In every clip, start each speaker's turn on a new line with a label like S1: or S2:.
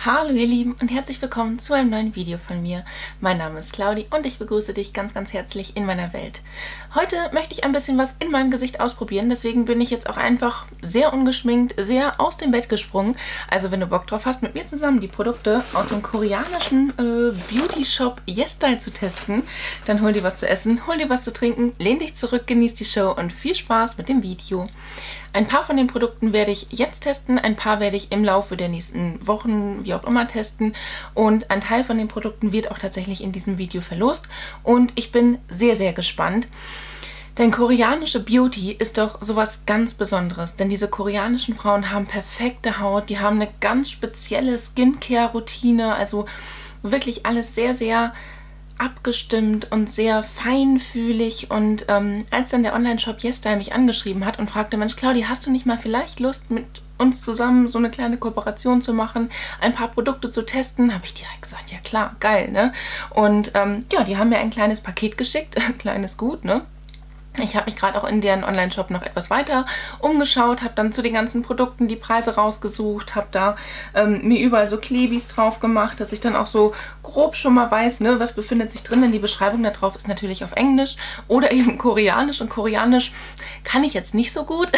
S1: Hallo ihr Lieben und herzlich willkommen zu einem neuen Video von mir. Mein Name ist Claudi und ich begrüße dich ganz, ganz herzlich in meiner Welt. Heute möchte ich ein bisschen was in meinem Gesicht ausprobieren, deswegen bin ich jetzt auch einfach sehr ungeschminkt, sehr aus dem Bett gesprungen. Also wenn du Bock drauf hast, mit mir zusammen die Produkte aus dem koreanischen Beauty-Shop YesStyle zu testen, dann hol dir was zu essen, hol dir was zu trinken, lehn dich zurück, genieß die Show und viel Spaß mit dem Video. Ein paar von den Produkten werde ich jetzt testen, ein paar werde ich im Laufe der nächsten Wochen, wie auch immer, testen und ein Teil von den Produkten wird auch tatsächlich in diesem Video verlost und ich bin sehr, sehr gespannt. Denn koreanische Beauty ist doch sowas ganz Besonderes, denn diese koreanischen Frauen haben perfekte Haut, die haben eine ganz spezielle Skincare-Routine, also wirklich alles sehr, sehr abgestimmt und sehr feinfühlig. Und als dann der Online-Shop YesStyle mich angeschrieben hat und fragte, Mensch Claudi, hast du nicht mal vielleicht Lust, mit uns zusammen so eine kleine Kooperation zu machen, ein paar Produkte zu testen, habe ich direkt gesagt, ja klar, geil, ne? Und ja, die haben mir ein kleines Paket geschickt, kleines gut, ne? Ich habe mich gerade auch in deren Online-Shop noch etwas weiter umgeschaut, habe dann zu den ganzen Produkten die Preise rausgesucht, habe da mir überall so Klebis drauf gemacht, dass ich dann auch so grob schon mal weiß, ne, was befindet sich drin, denn die Beschreibung da drauf ist natürlich auf Englisch oder eben Koreanisch und Koreanisch kann ich jetzt nicht so gut.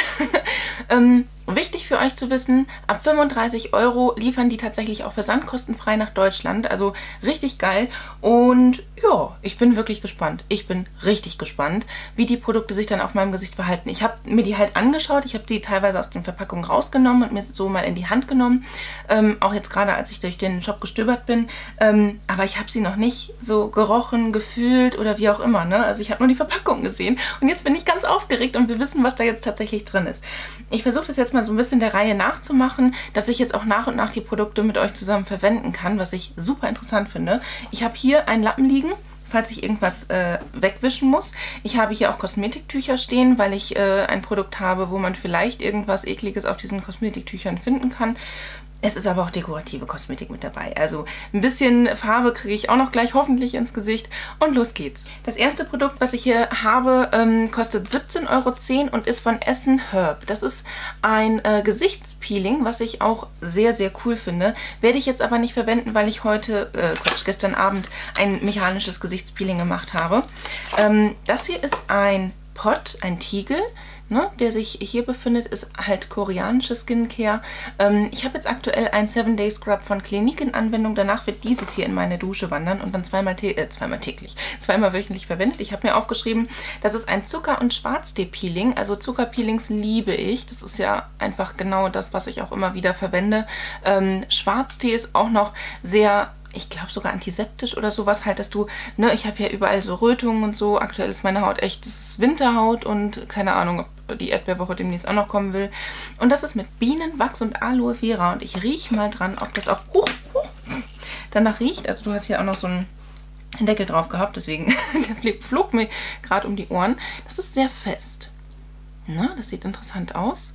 S1: Wichtig für euch zu wissen, ab 35 € liefern die tatsächlich auch versandkostenfrei nach Deutschland, also richtig geil und ja, ich bin wirklich gespannt. Ich bin richtig gespannt, wie die Produkte sich dann auf meinem Gesicht verhalten. Ich habe mir die halt angeschaut, ich habe die teilweise aus den Verpackungen rausgenommen und mir so mal in die Hand genommen, auch jetzt gerade als ich durch den Shop gestöbert bin, aber ich habe sie noch nicht so gerochen, gefühlt oder wie auch immer, ne? Also ich habe nur die Verpackung gesehen und jetzt bin ich ganz aufgeregt und wir wissen, was da jetzt tatsächlich drin ist. Ich versuche das jetzt mal so ein bisschen der Reihe nachzumachen, dass ich jetzt auch nach und nach die Produkte mit euch zusammen verwenden kann, was ich super interessant finde. Ich habe hier einen Lappen liegen, falls ich irgendwas wegwischen muss. Ich habe hier auch Kosmetiktücher stehen, weil ich ein Produkt habe, wo man vielleicht irgendwas Ekliges auf diesen Kosmetiktüchern finden kann. Es ist aber auch dekorative Kosmetik mit dabei. Also ein bisschen Farbe kriege ich auch noch gleich hoffentlich ins Gesicht. Und los geht's. Das erste Produkt, was ich hier habe, kostet 17,10 € und ist von Essen Herb. Das ist ein Gesichtspeeling, was ich auch sehr, sehr cool finde. Werde ich jetzt aber nicht verwenden, weil ich gestern Abend ein mechanisches Gesichtspeeling gemacht habe. Das hier ist ein Pot, ein Tiegel, ne, der sich hier befindet, ist halt koreanische Skincare. Ich habe jetzt aktuell ein 7-Day Scrub von Clinique in Anwendung. Danach wird dieses hier in meine Dusche wandern und dann zweimal wöchentlich verwendet. Ich habe mir aufgeschrieben, das ist ein Zucker- und Schwarztee-Peeling. Also Zuckerpeelings liebe ich. Das ist ja einfach genau das, was ich auch immer wieder verwende. Schwarztee ist auch noch sehr, ich glaube sogar antiseptisch oder sowas halt, dass du, ne, ich habe ja überall so Rötungen und so. Aktuell ist meine Haut echt, das ist Winterhaut und keine Ahnung, ob die Erdbeerwoche demnächst auch noch kommen will. Und das ist mit Bienenwachs und Aloe Vera und ich rieche mal dran, ob das auch danach riecht. Also du hast hier auch noch so einen Deckel drauf gehabt, deswegen der flog mir gerade um die Ohren. Das ist sehr fest. Na, das sieht interessant aus.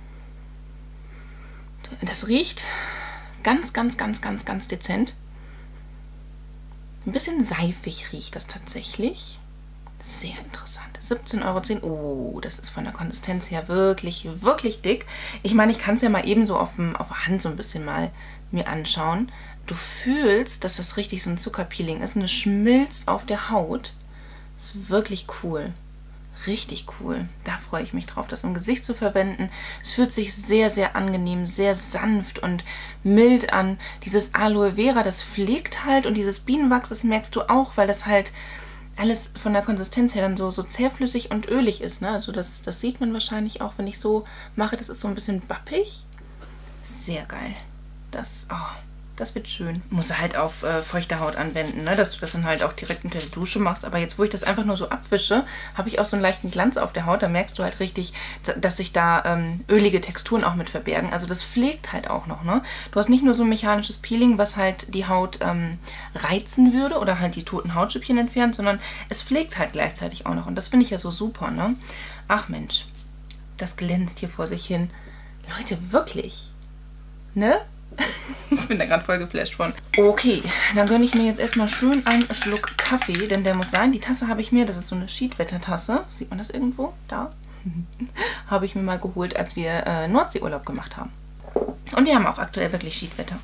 S1: Das riecht ganz, ganz, ganz, ganz, ganz dezent. Ein bisschen seifig riecht das tatsächlich. Sehr interessant. 17,10 €. Oh, das ist von der Konsistenz her wirklich, wirklich dick. Ich meine, ich kann es ja mal eben so auf der Hand so ein bisschen mal mir anschauen. Du fühlst, dass das richtig so ein Zuckerpeeling ist und es schmilzt auf der Haut. Das ist wirklich cool. Richtig cool. Da freue ich mich drauf, das im Gesicht zu verwenden. Es fühlt sich sehr, sehr angenehm, sehr sanft und mild an. Dieses Aloe Vera, das pflegt halt und dieses Bienenwachs, das merkst du auch, weil das halt alles von der Konsistenz her dann so zähflüssig und ölig ist, ne? Also das sieht man wahrscheinlich auch, wenn ich so mache. Das ist so ein bisschen bappig. Sehr geil. Das wird schön. Muss halt auf feuchte Haut anwenden, ne? Dass du das dann halt auch direkt unter der Dusche machst. Aber jetzt, wo ich das einfach nur so abwische, habe ich auch so einen leichten Glanz auf der Haut. Da merkst du halt richtig, dass sich da ölige Texturen auch mit verbergen. Also das pflegt halt auch noch, ne? Du hast nicht nur so ein mechanisches Peeling, was halt die Haut reizen würde oder halt die toten Hautschüppchen entfernt, sondern es pflegt halt gleichzeitig auch noch. Und das finde ich ja so super, ne? Ach Mensch, das glänzt hier vor sich hin. Leute, wirklich, ne? Ich bin da gerade voll geflasht von. Okay, dann gönne ich mir jetzt erstmal schön einen Schluck Kaffee, denn der muss sein. Die Tasse habe ich mir, das ist so eine Schiedwetter-Tasse. Sieht man das irgendwo? Da. Habe ich mir mal geholt, als wir Nordseeurlaub gemacht haben. Und wir haben auch aktuell wirklich Schiedwetter.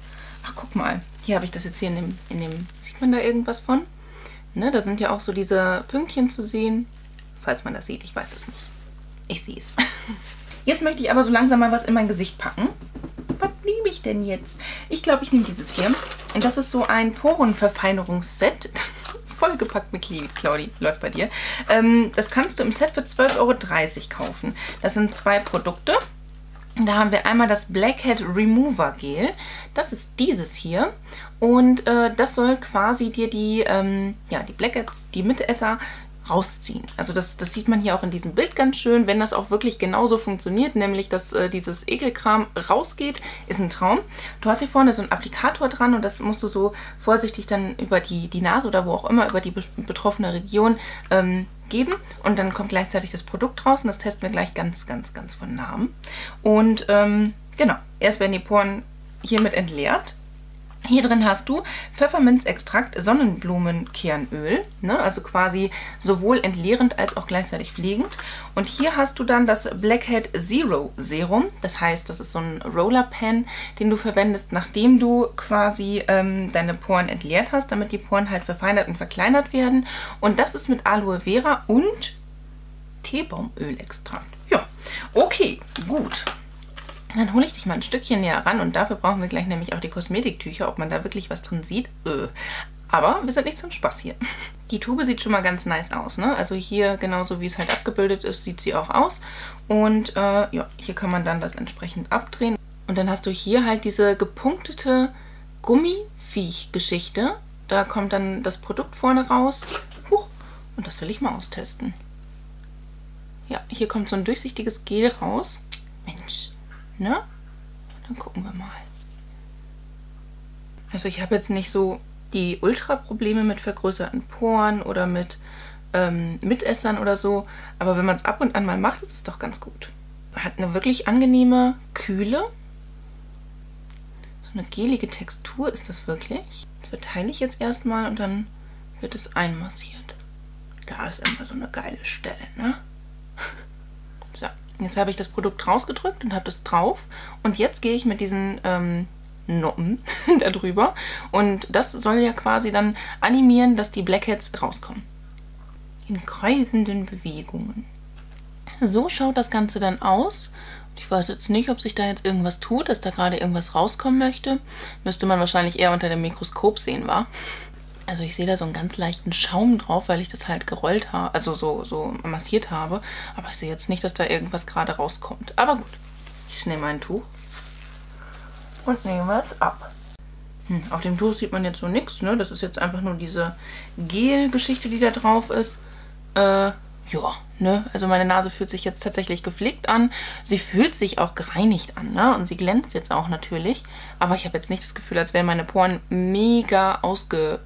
S1: Ach, guck mal. Hier habe ich das jetzt hier in dem... Sieht man da irgendwas von? Ne, da sind ja auch so diese Pünktchen zu sehen. Falls man das sieht, ich weiß es nicht. Ich sehe es. Jetzt möchte ich aber so langsam mal was in mein Gesicht packen. Was nehme ich denn jetzt? Ich glaube, ich nehme dieses hier. Und das ist so ein Porenverfeinerungsset. Vollgepackt mit Klevis, Claudi. Läuft bei dir. Das kannst du im Set für 12,30 € kaufen. Das sind 2 Produkte. Da haben wir einmal das Blackhead Remover Gel. Das ist dieses hier. Und das soll quasi dir die Blackheads, die Mitesser, rausziehen. Also das sieht man hier auch in diesem Bild ganz schön, wenn das auch wirklich genauso funktioniert, nämlich dass dieses Ekelkram rausgeht, ist ein Traum. Du hast hier vorne so einen Applikator dran und das musst du so vorsichtig dann über die Nase oder wo auch immer, über die betroffene Region geben und dann kommt gleichzeitig das Produkt raus und das testen wir gleich ganz, ganz, ganz von Namen. Und genau, erst werden die Poren hiermit entleert. Hier drin hast du Pfefferminzextrakt, Sonnenblumenkernöl, ne? Also quasi sowohl entleerend als auch gleichzeitig pflegend. Und hier hast du dann das Blackhead Zero Serum. Das heißt, das ist so ein Roller-Pen, den du verwendest, nachdem du quasi deine Poren entleert hast, damit die Poren halt verfeinert und verkleinert werden. Und das ist mit Aloe Vera und Teebaumölextrakt. Ja, okay, gut. Dann hole ich dich mal ein Stückchen näher ran und dafür brauchen wir gleich nämlich auch die Kosmetiktücher, ob man da wirklich was drin sieht. Aber wir sind nicht zum Spaß hier. Die Tube sieht schon mal ganz nice aus, ne? Also hier, genauso wie es halt abgebildet ist, sieht sie auch aus. Und ja, hier kann man dann das entsprechend abdrehen. Und dann hast du hier halt diese gepunktete Gummiviech-Geschichte. Da kommt dann das Produkt vorne raus. Huch, und das will ich mal austesten. Ja, hier kommt so ein durchsichtiges Gel raus. Mensch. Ne? Dann gucken wir mal. Also ich habe jetzt nicht so die Ultra-Probleme mit vergrößerten Poren oder mit Mitessern oder so, aber wenn man es ab und an mal macht, ist es doch ganz gut. Hat eine wirklich angenehme Kühle. So eine gelige Textur ist das wirklich. Das verteile ich jetzt erstmal und dann wird es einmassiert. Da ist immer so eine geile Stelle, ne? So. Jetzt habe ich das Produkt rausgedrückt und habe das drauf. Und jetzt gehe ich mit diesen Noppen da drüber. Und das soll ja quasi dann animieren, dass die Blackheads rauskommen. In kreisenden Bewegungen. So schaut das Ganze dann aus. Ich weiß jetzt nicht, ob sich da jetzt irgendwas tut, dass da gerade irgendwas rauskommen möchte. Müsste man wahrscheinlich eher unter dem Mikroskop sehen, wa? Also ich sehe da so einen ganz leichten Schaum drauf, weil ich das halt gerollt habe, also so massiert habe. Aber ich sehe jetzt nicht, dass da irgendwas gerade rauskommt. Aber gut, ich nehme ein Tuch und nehme es ab. Auf dem Tuch sieht man jetzt so nichts, ne? Das ist jetzt einfach nur diese Gel-Geschichte, die da drauf ist. Ja, ne? Also meine Nase fühlt sich jetzt tatsächlich gepflegt an. Sie fühlt sich auch gereinigt an, ne? Und sie glänzt jetzt auch natürlich. Aber ich habe jetzt nicht das Gefühl, als wären meine Poren mega ausgesogen.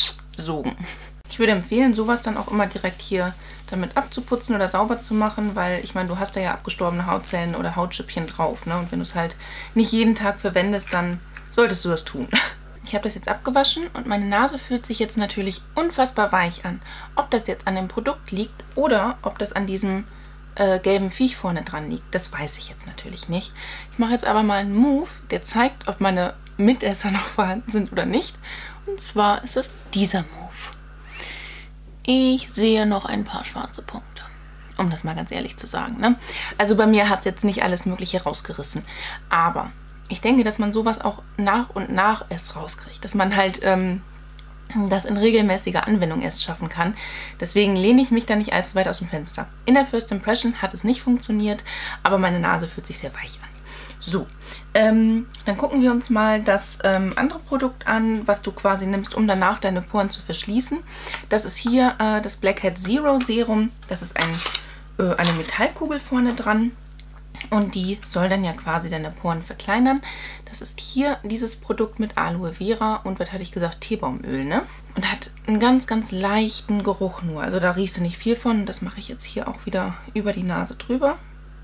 S1: Ich würde empfehlen, sowas dann auch immer direkt hier damit abzuputzen oder sauber zu machen, weil ich meine, du hast da ja abgestorbene Hautzellen oder Hautschüppchen drauf, ne? Und wenn du es halt nicht jeden Tag verwendest, dann solltest du das tun. Ich habe das jetzt abgewaschen und meine Nase fühlt sich jetzt natürlich unfassbar weich an. Ob das jetzt an dem Produkt liegt oder ob das an diesem gelben Viech vorne dran liegt, das weiß ich jetzt natürlich nicht. Ich mache jetzt aber mal einen Move, der zeigt, ob meine Mitesser noch vorhanden sind oder nicht. Und zwar ist das dieser Move. Ich sehe noch ein paar schwarze Punkte. Um das mal ganz ehrlich zu sagen, ne? Also bei mir hat es jetzt nicht alles Mögliche rausgerissen. Aber ich denke, dass man sowas auch nach und nach erst rauskriegt. Dass man halt das in regelmäßiger Anwendung erst schaffen kann. Deswegen lehne ich mich da nicht allzu weit aus dem Fenster. In der First Impression hat es nicht funktioniert, aber meine Nase fühlt sich sehr weich an. So, dann gucken wir uns mal das andere Produkt an, was du quasi nimmst, um danach deine Poren zu verschließen. Das ist hier das Blackhead Zero Serum. Das ist eine Metallkugel vorne dran. Und die soll dann ja quasi deine Poren verkleinern. Das ist hier dieses Produkt mit Aloe Vera und, was hatte ich gesagt, Teebaumöl, ne? Und hat einen ganz, ganz leichten Geruch nur. Also da riechst du nicht viel von. Das mache ich jetzt hier auch wieder über die Nase drüber.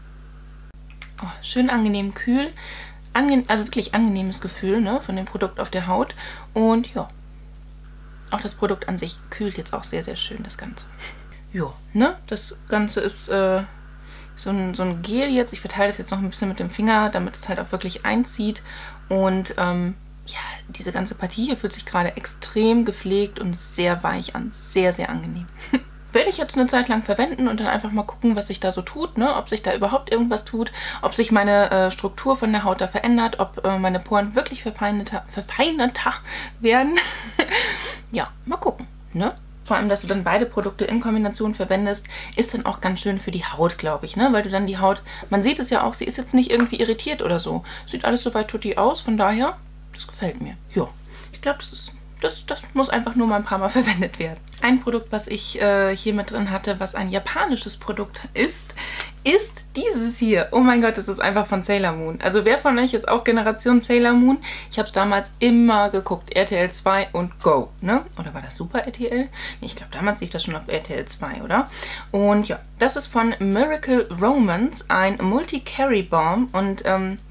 S1: Oh, schön angenehm kühl. Also wirklich angenehmes Gefühl, ne, von dem Produkt auf der Haut. Und ja, auch das Produkt an sich kühlt jetzt auch sehr, sehr schön, das Ganze. Ja, ne, das Ganze ist so ein Gel jetzt. Ich verteile das jetzt noch ein bisschen mit dem Finger, damit es halt auch wirklich einzieht. Und ja, diese ganze Partie hier fühlt sich gerade extrem gepflegt und sehr weich an. Sehr, sehr angenehm. Werde ich jetzt eine Zeit lang verwenden und dann einfach mal gucken, was sich da so tut, ne? Ob sich da überhaupt irgendwas tut, ob sich meine Struktur von der Haut da verändert, ob meine Poren wirklich verfeinerter werden. Ja, mal gucken, ne? Vor allem, dass du dann beide Produkte in Kombination verwendest, ist dann auch ganz schön für die Haut, glaube ich, ne? Weil du dann die Haut, man sieht es ja auch, sie ist jetzt nicht irgendwie irritiert oder so. Sieht alles soweit tutti aus, von daher, das gefällt mir. Ja, ich glaube, das muss einfach nur mal ein paar Mal verwendet werden. Ein Produkt, was ich hier mit drin hatte, was ein japanisches Produkt ist dieses hier. Oh mein Gott, das ist einfach von Sailor Moon. Also wer von euch ist auch Generation Sailor Moon? Ich habe es damals immer geguckt. RTL 2 und Go, ne? Oder war das Super RTL? Nee, ich glaube, damals lief das schon auf RTL 2, oder? Und ja, das ist von Miracle Romance, ein Multi-Carry Balm. Und,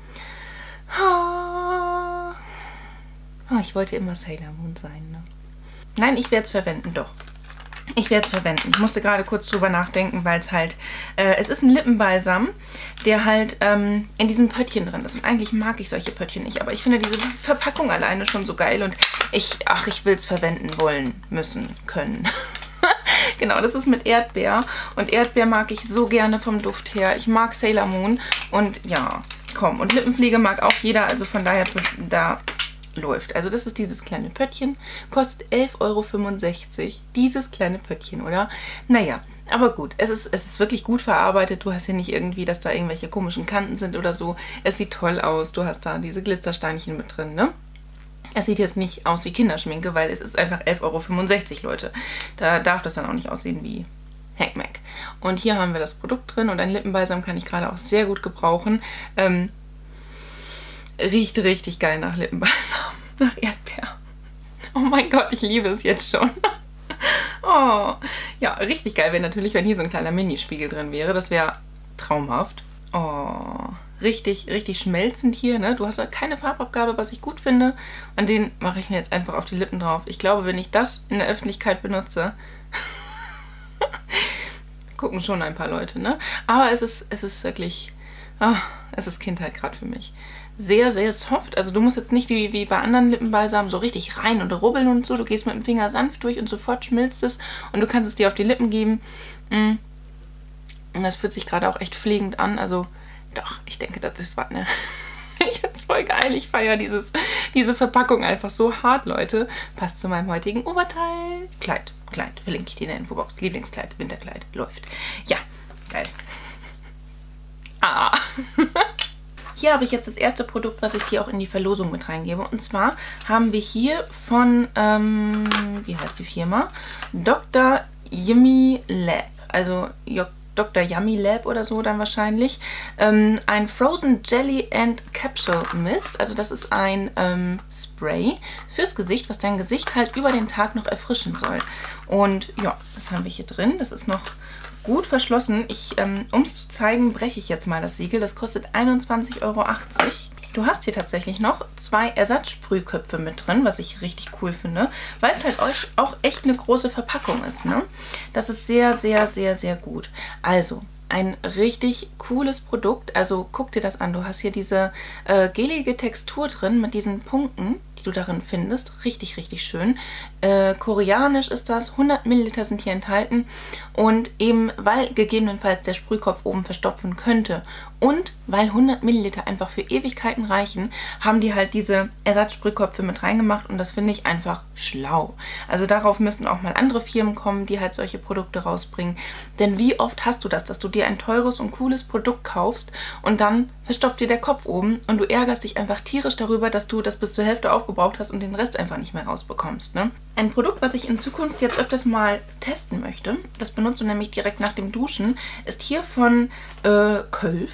S1: ich wollte immer Sailor Moon sein, ne? Nein, ich werde es verwenden, doch. Ich werde es verwenden. Ich musste gerade kurz drüber nachdenken, weil es halt, es ist ein Lippenbalsam, der halt in diesem Pöttchen drin ist. Und eigentlich mag ich solche Pöttchen nicht, aber ich finde diese Verpackung alleine schon so geil und ich will es verwenden wollen, müssen, können. Genau, das ist mit Erdbeer und Erdbeer mag ich so gerne vom Duft her. Ich mag Sailor Moon und ja, komm. Und Lippenpflege mag auch jeder, also von daher, da läuft. Also das ist dieses kleine Pöttchen, kostet 11,65 €. Dieses kleine Pöttchen, oder? Naja, aber gut, es ist wirklich gut verarbeitet. Du hast hier nicht irgendwie, dass da irgendwelche komischen Kanten sind oder so. Es sieht toll aus. Du hast da diese Glitzersteinchen mit drin, ne? Es sieht jetzt nicht aus wie Kinderschminke, weil es ist einfach 11,65 €, Leute. Da darf das dann auch nicht aussehen wie Heckmeck. Und hier haben wir das Produkt drin und ein Lippenbalsam kann ich gerade auch sehr gut gebrauchen. Riecht richtig geil nach Lippenbalsam, nach Erdbeer. Oh mein Gott, ich liebe es jetzt schon. Oh, ja, richtig geil wäre natürlich, wenn hier so ein kleiner Minispiegel drin wäre. Das wäre traumhaft. Oh, richtig, richtig schmelzend hier, ne? Du hast halt keine Farbabgabe, was ich gut finde. Und den mache ich mir jetzt einfach auf die Lippen drauf. Ich glaube, wenn ich das in der Öffentlichkeit benutze, gucken schon ein paar Leute, ne? Aber es ist wirklich, es ist Kindheit gerade für mich. Sehr, sehr soft. Also du musst jetzt nicht wie bei anderen Lippenbalsamen so richtig rein und rubbeln und so. Du gehst mit dem Finger sanft durch und sofort schmilzt es und du kannst es dir auf die Lippen geben. Und das fühlt sich gerade auch echt pflegend an. Also doch, ich denke, das ist was, ne? Ich finde es voll geil. Ich feiere diese Verpackung einfach so hart, Leute. Passt zu meinem heutigen Oberteil. Kleid, verlinke ich dir in der Infobox. Lieblingskleid, Winterkleid, läuft. Ja, geil. Hier habe ich jetzt das erste Produkt, was ich dir auch in die Verlosung mit reingebe. Und zwar haben wir hier von, wie heißt die Firma? Dr. Yummy Lab. Also Dr. Yummy Lab oder so dann wahrscheinlich. Ein Frozen Jelly and Capsule Mist. Also das ist ein Spray fürs Gesicht, was dein Gesicht halt über den Tag noch erfrischen soll. Und ja, das haben wir hier drin. Das ist noch gut verschlossen. Um es zu zeigen, breche ich jetzt mal das Siegel. Das kostet 21,80 €. Du hast hier tatsächlich noch 2 Ersatzsprühköpfe mit drin, was ich richtig cool finde, weil es halt auch echt eine große Verpackung ist, ne? Das ist sehr, sehr, sehr, sehr gut. Also, ein richtig cooles Produkt. Also, guck dir das an. Du hast hier diese gelige Textur drin mit diesen Punkten, die du darin findest. Richtig, richtig schön. Koreanisch ist das. 100 Milliliter sind hier enthalten. Und eben, weil gegebenenfalls der Sprühkopf oben verstopfen könnte und weil 100 Milliliter einfach für Ewigkeiten reichen, haben die halt diese Ersatzsprühköpfe mit reingemacht und das finde ich einfach schlau. Also darauf müssten auch mal andere Firmen kommen, die halt solche Produkte rausbringen. Denn wie oft hast du das, dass du dir ein teures und cooles Produkt kaufst und dann verstopft dir der Kopf oben und du ärgerst dich einfach tierisch darüber, dass du das bis zur Hälfte aufgebraucht hast und den Rest einfach nicht mehr rausbekommst, ne? Ein Produkt, was ich in Zukunft jetzt öfters mal testen möchte, das benutzt du nämlich direkt nach dem Duschen, ist hier von Kölf.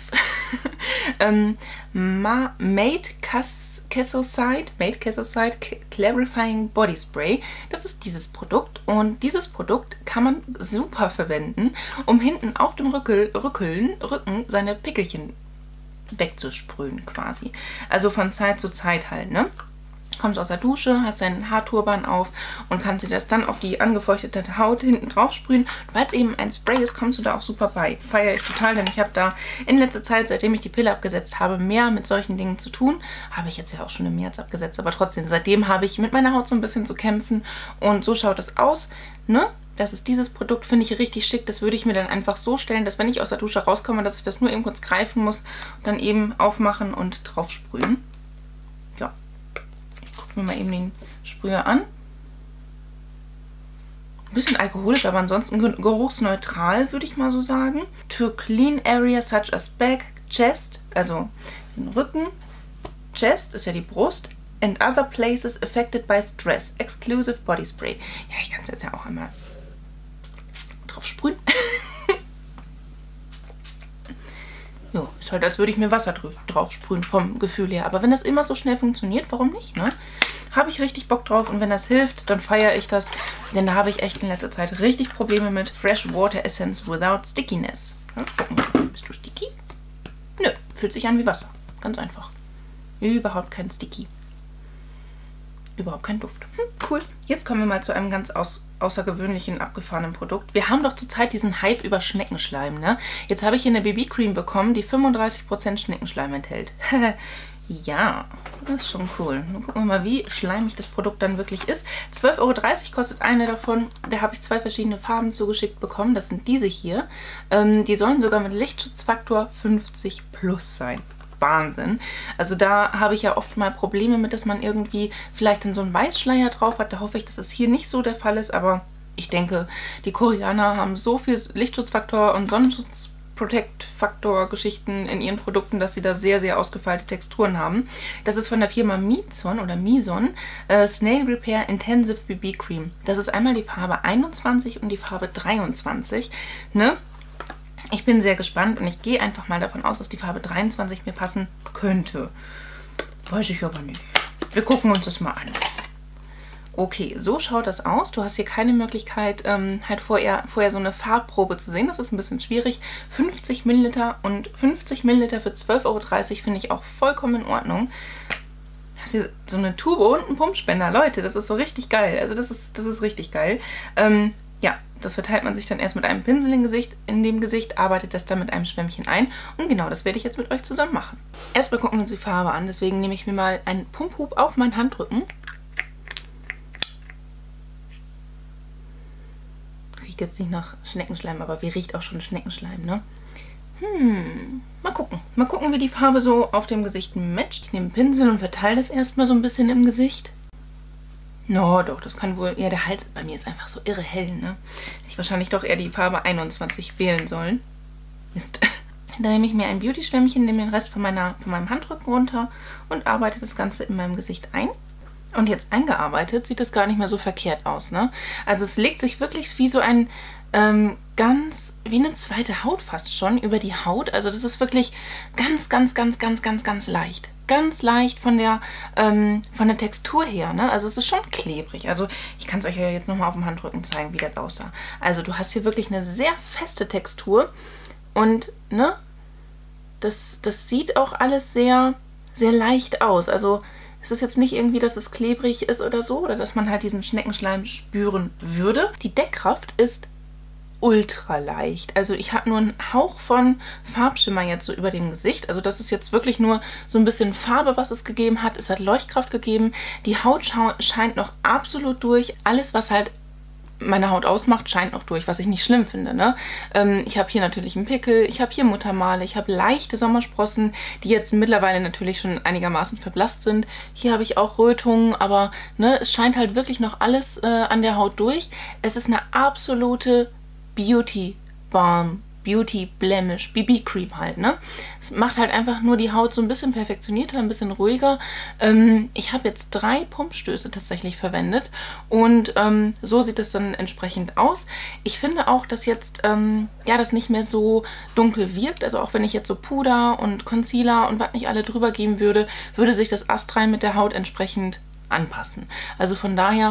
S1: Made Casosite Clarifying Body Spray. Das ist dieses Produkt und dieses Produkt kann man super verwenden, um hinten auf dem Rücken seine Pickelchen wegzusprühen quasi. Also von Zeit zu Zeit halt, ne? kommst aus der Dusche, hast deinen Haarturban auf und kannst dir das dann auf die angefeuchtete Haut hinten drauf sprühen. Weil es eben ein Spray ist, kommst du da auch super bei. Feiere ich total, denn ich habe da in letzter Zeit, seitdem ich die Pille abgesetzt habe, mehr mit solchen Dingen zu tun. Habe ich jetzt ja auch schon im März abgesetzt, aber trotzdem, seitdem habe ich mit meiner Haut so ein bisschen zu kämpfen und so schaut es aus, ne? Das ist dieses Produkt, finde ich richtig schick. Das würde ich mir dann einfach so stellen, dass wenn ich aus der Dusche rauskomme, dass ich das nur eben kurz greifen muss und dann eben aufmachen und drauf sprühen. Ja, ich gucke mir mal eben den Sprüher an. Ein bisschen alkoholisch, aber ansonsten geruchsneutral, würde ich mal so sagen. To clean areas such as back, chest, also den Rücken. Chest ist ja die Brust. And other places affected by stress. Exclusive Body Spray. Ja, ich kann es jetzt ja auch einmal drauf sprühen. Jo, ist halt, als würde ich mir Wasser drauf sprühen vom Gefühl her. Aber wenn das immer so schnell funktioniert, warum nicht, ne? Habe ich richtig Bock drauf und wenn das hilft, dann feiere ich das. Denn da habe ich echt in letzter Zeit richtig Probleme mit Fresh Water Essence without Stickiness. Jetzt gucken wir. Bist du sticky? Nö, fühlt sich an wie Wasser. Ganz einfach. Überhaupt kein Sticky. Überhaupt kein Duft. Cool. Jetzt kommen wir mal zu einem ganz außergewöhnlichen, abgefahrenen Produkt. Wir haben doch zurzeit diesen Hype über Schneckenschleim, ne? Jetzt habe ich hier eine BB-Cream bekommen, die 35% Schneckenschleim enthält. Ja, das ist schon cool. Dann gucken wir mal, wie schleimig das Produkt dann wirklich ist. 12,30 € kostet eine davon. Da habe ich 2 verschiedene Farben zugeschickt bekommen. Das sind diese hier. Die sollen sogar mit Lichtschutzfaktor 50+ sein. Wahnsinn. Also da habe ich ja oft mal Probleme mit, dass man irgendwie vielleicht dann so einen Weißschleier drauf hat. Da hoffe ich, dass es hier nicht so der Fall ist, aber ich denke, die Koreaner haben so viel Lichtschutzfaktor und Sonnenschutzprotect-Faktor-Geschichten in ihren Produkten, dass sie da sehr, sehr ausgefeilte Texturen haben. Das ist von der Firma Mizon oder Mizon Snail Repair Intensive BB Cream. Das ist einmal die Farbe 21 und die Farbe 23, ne? Ich bin sehr gespannt und ich gehe einfach mal davon aus, dass die Farbe 23 mir passen könnte. Weiß ich aber nicht. Wir gucken uns das mal an. Okay, so schaut das aus. Du hast hier keine Möglichkeit, halt vorher so eine Farbprobe zu sehen. Das ist ein bisschen schwierig. 50 Milliliter und 50 Milliliter für 12,30 € finde ich auch vollkommen in Ordnung. Das ist hier so eine Tube und ein Pumpspender. Leute, das ist so richtig geil. Also das ist richtig geil. Ja, das verteilt man sich dann erst mit einem Pinsel in dem Gesicht, arbeitet das dann mit einem Schwämmchen ein. Und genau, das werde ich jetzt mit euch zusammen machen. Erstmal gucken wir uns die Farbe an. Deswegen nehme ich mir mal einen Pumphub auf meinen Handrücken. Riecht jetzt nicht nach Schneckenschleim, aber wie riecht auch schon Schneckenschleim, ne? Mal gucken. Mal gucken, wie die Farbe so auf dem Gesicht matcht. Ich nehme einen Pinsel und verteile das erstmal so ein bisschen im Gesicht. No, doch, das kann wohl... Ja, der Hals bei mir ist einfach so irre hell, ne? Hätte ich wahrscheinlich doch eher die Farbe 21 wählen sollen. Mist. Dann nehme ich mir ein Beauty-Schwämmchen, nehme den Rest von meinem Handrücken runter und arbeite das Ganze in meinem Gesicht ein. Und jetzt eingearbeitet sieht das gar nicht mehr so verkehrt aus, ne? Also es legt sich wirklich wie so ein... ganz wie eine zweite Haut fast schon über die Haut. Also das ist wirklich ganz leicht. Ganz leicht von der Textur her, ne? Also es ist schon klebrig. Also ich kann es euch ja jetzt nochmal auf dem Handrücken zeigen, wie das aussah. Also du hast hier wirklich eine sehr feste Textur und, ne? Das sieht auch alles sehr, sehr leicht aus. Also es ist jetzt nicht irgendwie, dass es klebrig ist oder so, oder dass man halt diesen Schneckenschleim spüren würde. Die Deckkraft ist ultra leicht. Also ich habe nur einen Hauch von Farbschimmer jetzt so über dem Gesicht. Also das ist jetzt wirklich nur so ein bisschen Farbe, was es gegeben hat. Es hat Leuchtkraft gegeben. Die Haut scheint noch absolut durch. Alles, was halt meine Haut ausmacht, scheint noch durch, was ich nicht schlimm finde, ne? Ich habe hier natürlich einen Pickel, ich habe hier Muttermale, ich habe leichte Sommersprossen, die jetzt mittlerweile natürlich schon einigermaßen verblasst sind. Hier habe ich auch Rötungen, aber ne, es scheint halt wirklich noch alles an der Haut durch. Es ist eine absolute Beauty Balm, Beauty Blemish, BB Cream halt, ne? Es macht halt einfach nur die Haut so ein bisschen perfektionierter, ein bisschen ruhiger. Ich habe jetzt 3 Pumpstöße tatsächlich verwendet und so sieht es dann entsprechend aus. Ich finde auch, dass jetzt ja, das nicht mehr so dunkel wirkt. Also auch wenn ich jetzt so Puder und Concealer und was nicht alle drüber geben würde, würde sich das astrein mit der Haut entsprechend anpassen. Also von daher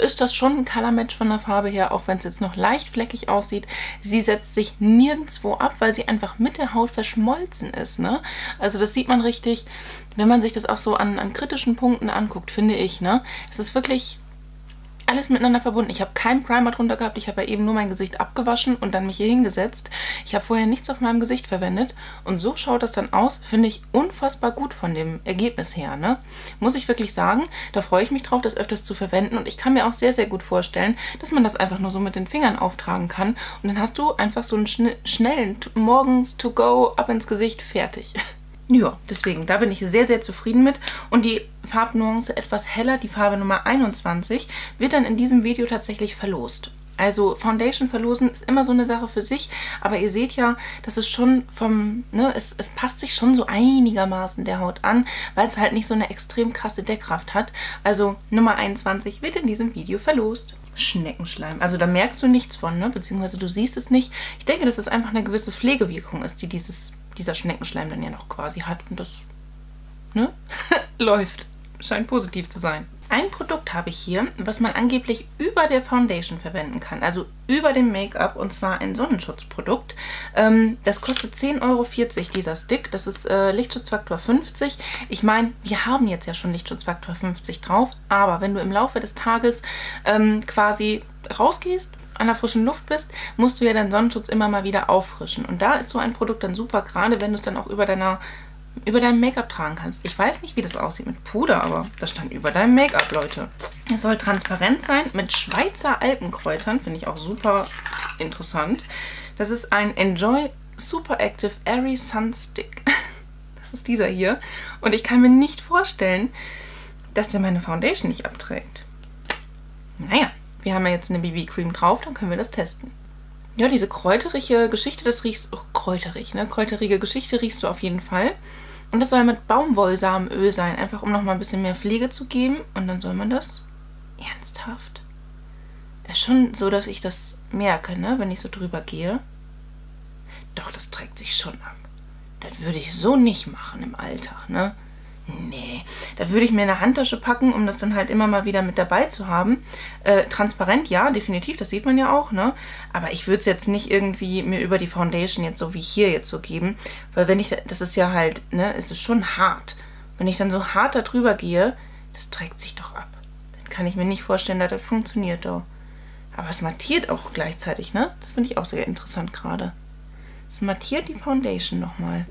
S1: ist das schon ein Color-Match von der Farbe her, auch wenn es jetzt noch leicht fleckig aussieht. Sie setzt sich nirgendwo ab, weil sie einfach mit der Haut verschmolzen ist, ne? Also das sieht man richtig, wenn man sich das auch so an kritischen Punkten anguckt, finde ich, ne? Es ist wirklich alles miteinander verbunden. Ich habe keinen Primer drunter gehabt. Ich habe ja eben nur mein Gesicht abgewaschen und dann mich hier hingesetzt. Ich habe vorher nichts auf meinem Gesicht verwendet. Und so schaut das dann aus. Finde ich unfassbar gut von dem Ergebnis her, ne? Muss ich wirklich sagen. Da freue ich mich drauf, das öfters zu verwenden. Und ich kann mir auch sehr, sehr gut vorstellen, dass man das einfach nur so mit den Fingern auftragen kann. Und dann hast du einfach so einen schnellen morgens to go, ab ins Gesicht, fertig. Ja, deswegen, da bin ich sehr, sehr zufrieden mit. Und die Farbnuance etwas heller, die Farbe Nummer 21, wird dann in diesem Video tatsächlich verlost. Also Foundation verlosen ist immer so eine Sache für sich, aber ihr seht ja, dass es schon es passt sich schon so einigermaßen der Haut an, weil es halt nicht so eine extrem krasse Deckkraft hat. Also Nummer 21 wird in diesem Video verlost. Schneckenschleim. Also da merkst du nichts von, ne? Beziehungsweise du siehst es nicht. Ich denke, dass es einfach eine gewisse Pflegewirkung ist, die dieser Schneckenschleim dann ja noch quasi hat. Und das, ne? Läuft. Scheint positiv zu sein. Ein Produkt habe ich hier, was man angeblich über der Foundation verwenden kann. Also über dem Make-up, und zwar ein Sonnenschutzprodukt. Das kostet 10,40 € dieser Stick. Das ist Lichtschutzfaktor 50. Ich meine, wir haben jetzt ja schon Lichtschutzfaktor 50 drauf, aber wenn du im Laufe des Tages quasi rausgehst, an der frischen Luft bist, musst du ja deinen Sonnenschutz immer mal wieder auffrischen. Und da ist so ein Produkt dann super, gerade wenn du es dann auch über deinem Make-up tragen kannst. Ich weiß nicht, wie das aussieht mit Puder, aber das stand über deinem Make-up, Leute. Es soll transparent sein mit Schweizer Alpenkräutern. Finde ich auch super interessant. Das ist ein Enjoy Super Active Airy Sun Stick. Das ist dieser hier. Und ich kann mir nicht vorstellen, dass der meine Foundation nicht abträgt. Naja. Wir haben ja jetzt eine BB-Cream drauf, dann können wir das testen. Ja, diese kräuterige Geschichte, das riechst... Oh, kräuterig, ne? Kräuterige Geschichte riechst du auf jeden Fall. Und das soll mit Baumwollsamenöl sein, einfach um nochmal ein bisschen mehr Pflege zu geben. Und dann soll man das... Ernsthaft? Ist schon so, dass ich das merke, ne? Wenn ich so drüber gehe. Doch, das trägt sich schon ab. Das würde ich so nicht machen im Alltag, ne? Nee, da würde ich mir eine Handtasche packen, um das dann halt immer mal wieder mit dabei zu haben. Transparent, ja, definitiv, das sieht man ja auch, ne? Aber ich würde es jetzt nicht irgendwie mir über die Foundation jetzt so wie hier jetzt so geben, weil wenn ich, das ist ja halt, ne, es ist schon hart. Wenn ich dann so hart da drüber gehe, das trägt sich doch ab. Dann kann ich mir nicht vorstellen, dass das funktioniert doch. Aber es mattiert auch gleichzeitig, ne? Das finde ich auch sehr interessant gerade. Es mattiert die Foundation nochmal.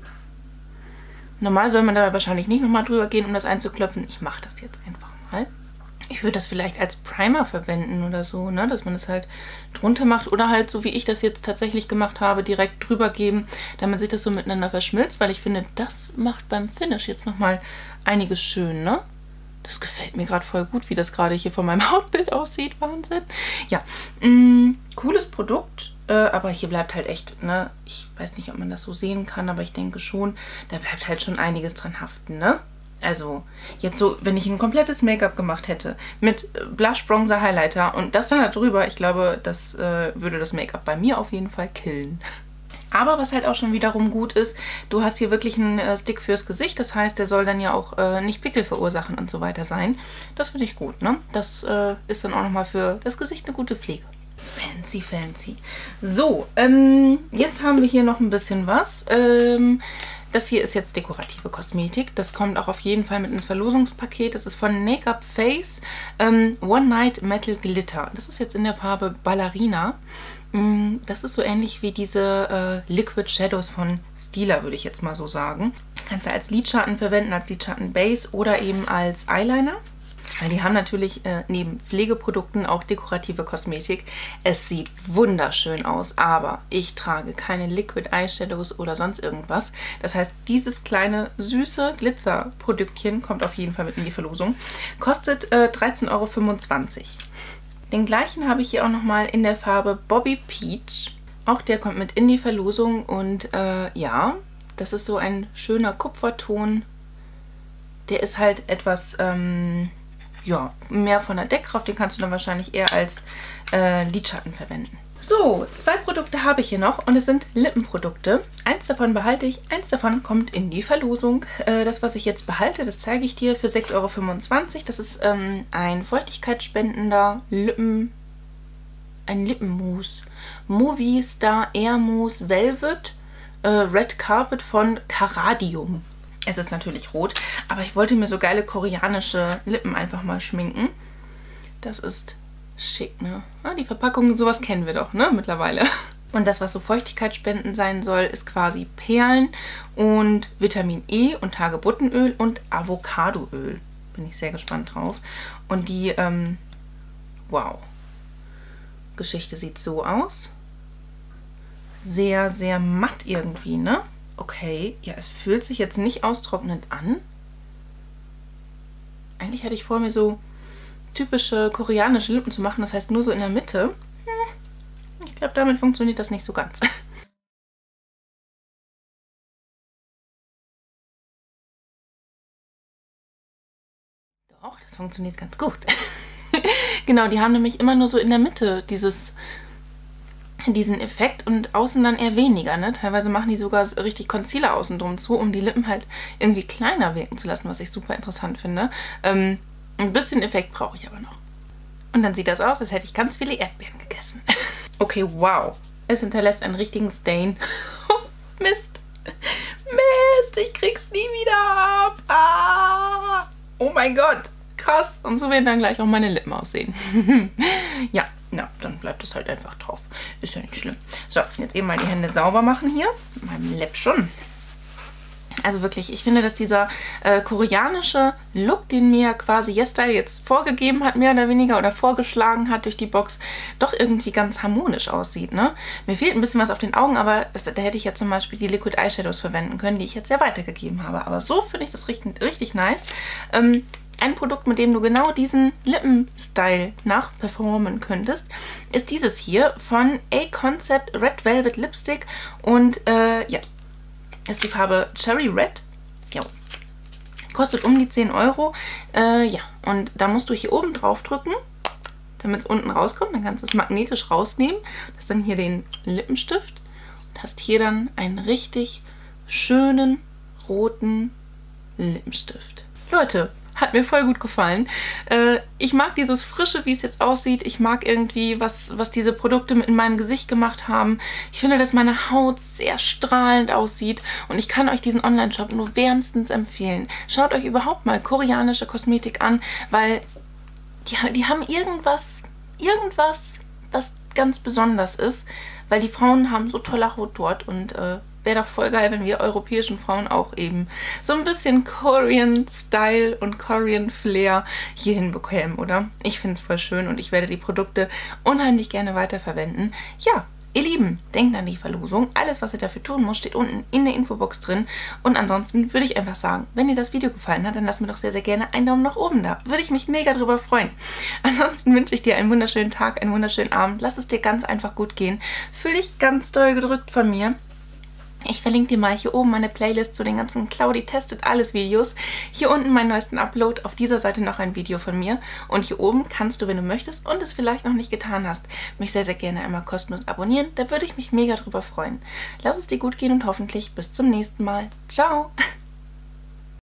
S1: Normal soll man da wahrscheinlich nicht nochmal drüber gehen, um das einzuklopfen. Ich mache das jetzt einfach mal. Ich würde das vielleicht als Primer verwenden oder so, ne? Dass man das halt drunter macht. Oder halt, so wie ich das jetzt tatsächlich gemacht habe, direkt drüber geben, damit sich das so miteinander verschmilzt. Weil ich finde, das macht beim Finish jetzt nochmal einiges schön, ne? Das gefällt mir gerade voll gut, wie das gerade hier von meinem Hautbild aussieht. Wahnsinn. Ja, cooles Produkt. Aber hier bleibt halt echt, ne, ich weiß nicht, ob man das so sehen kann, aber ich denke schon, da bleibt halt schon einiges dran haften, ne? Also, jetzt so, wenn ich ein komplettes Make-up gemacht hätte, mit Blush, Bronzer, Highlighter und das dann da drüber, ich glaube, das würde das Make-up bei mir auf jeden Fall killen. Aber was halt auch schon wiederum gut ist, du hast hier wirklich einen Stick fürs Gesicht, das heißt, der soll dann ja auch nicht Pickel verursachen und so weiter sein. Das finde ich gut, ne? Das ist dann auch nochmal für das Gesicht eine gute Pflege. Fancy, fancy. So, jetzt haben wir hier noch ein bisschen was. Das hier ist jetzt dekorative Kosmetik. Das kommt auch auf jeden Fall mit ins Verlosungspaket. Das ist von Nakeup Face One Night Metal Glitter. Das ist jetzt in der Farbe Ballerina. Das ist so ähnlich wie diese Liquid Shadows von Stila, würde ich jetzt mal so sagen. Kannst du als Lidschatten verwenden, als Lidschatten Base oder eben als Eyeliner. Weil die haben natürlich neben Pflegeprodukten auch dekorative Kosmetik. Es sieht wunderschön aus, aber ich trage keine Liquid Eyeshadows oder sonst irgendwas. Das heißt, dieses kleine, süße Glitzerproduktchen kommt auf jeden Fall mit in die Verlosung. Kostet 13,25 €. Den gleichen habe ich hier auch nochmal in der Farbe Bobby Peach. Auch der kommt mit in die Verlosung und ja, das ist so ein schöner Kupferton. Der ist halt etwas... ja, mehr von der Deckkraft, den kannst du dann wahrscheinlich eher als Lidschatten verwenden. So, 2 Produkte habe ich hier noch und es sind Lippenprodukte. Eins davon behalte ich, eins davon kommt in die Verlosung. Das, was ich jetzt behalte, das zeige ich dir für 6,25 €. Das ist ein feuchtigkeitsspendender Lippenmousse. Movie Star Air Mousse Velvet Red Carpet von Caradium. Es ist natürlich rot, aber ich wollte mir so geile koreanische Lippen einfach mal schminken. Das ist schick, ne? Ah, die Verpackung, sowas kennen wir doch, ne? Mittlerweile. Und das, was so feuchtigkeitsspendend sein soll, ist quasi Perlen und Vitamin E und Hagebuttenöl und Avocadoöl. Bin ich sehr gespannt drauf. Und die, wow. Geschichte sieht so aus. Sehr, sehr matt irgendwie, ne? Okay, ja, es fühlt sich jetzt nicht austrocknend an. Eigentlich hatte ich vor, mir so typische koreanische Lippen zu machen, das heißt nur so in der Mitte. Ich glaube, damit funktioniert das nicht so ganz. Doch, das funktioniert ganz gut. Genau, die haben nämlich immer nur so in der Mitte diesen Effekt und außen dann eher weniger, ne? Teilweise machen die sogar richtig Concealer außen drum zu, um die Lippen halt irgendwie kleiner wirken zu lassen, was ich super interessant finde. Ein bisschen Effekt brauche ich aber noch. Und dann sieht das aus, als hätte ich ganz viele Erdbeeren gegessen. Okay, wow. Es hinterlässt einen richtigen Stain. Mist. Mist, ich krieg's nie wieder ab. Ah. Oh mein Gott. Krass. Und so werden dann gleich auch meine Lippen aussehen. Ja. Na, dann bleibt es halt einfach drauf. Ist ja nicht schlimm. So, jetzt eben mal die Hände sauber machen hier. Mit meinem Läppchen. Also wirklich, ich finde, dass dieser koreanische Look, den mir quasi YesStyle jetzt vorgegeben hat, mehr oder weniger, oder vorgeschlagen hat durch die Box, doch irgendwie ganz harmonisch aussieht, ne? Mir fehlt ein bisschen was auf den Augen, aber da hätte ich ja zum Beispiel die Liquid Eyeshadows verwenden können, die ich jetzt ja weitergegeben habe. Aber so finde ich das richtig nice. Ein Produkt, mit dem du genau diesen Lippenstyle nachperformen könntest, ist dieses hier von A-Concept Red Velvet Lipstick und ja, ist die Farbe Cherry Red. Jo. Kostet um die 10 €. Ja, und da musst du hier oben drauf drücken, damit es unten rauskommt. Dann kannst du es magnetisch rausnehmen. Das ist dann hier den Lippenstift und hast hier dann einen richtig schönen roten Lippenstift. Leute, hat mir voll gut gefallen. Ich mag dieses Frische, wie es jetzt aussieht. Ich mag irgendwie, was diese Produkte in meinem Gesicht gemacht haben. Ich finde, dass meine Haut sehr strahlend aussieht. Und ich kann euch diesen Online-Shop nur wärmstens empfehlen. Schaut euch überhaupt mal koreanische Kosmetik an, weil die haben irgendwas, was ganz besonders ist. Weil die Frauen haben so tolle Haut dort und wäre doch voll geil, wenn wir europäischen Frauen auch eben so ein bisschen Korean-Style und Korean-Flair hier hinbekämen, oder? Ich finde es voll schön und ich werde die Produkte unheimlich gerne weiterverwenden. Ja, ihr Lieben, denkt an die Verlosung. Alles, was ihr dafür tun müsst, steht unten in der Infobox drin. Und ansonsten würde ich einfach sagen, wenn dir das Video gefallen hat, dann lasst mir doch sehr, sehr gerne einen Daumen nach oben da. Würde ich mich mega drüber freuen. Ansonsten wünsche ich dir einen wunderschönen Tag, einen wunderschönen Abend. Lass es dir ganz einfach gut gehen. Fühl dich ganz doll gedrückt von mir. Ich verlinke dir mal hier oben meine Playlist zu den ganzen Claudi testet alles Videos. Hier unten meinen neuesten Upload, auf dieser Seite noch ein Video von mir. Und hier oben kannst du, wenn du möchtest und es vielleicht noch nicht getan hast, mich sehr, sehr gerne einmal kostenlos abonnieren. Da würde ich mich mega drüber freuen. Lass es dir gut gehen und hoffentlich bis zum nächsten Mal. Ciao!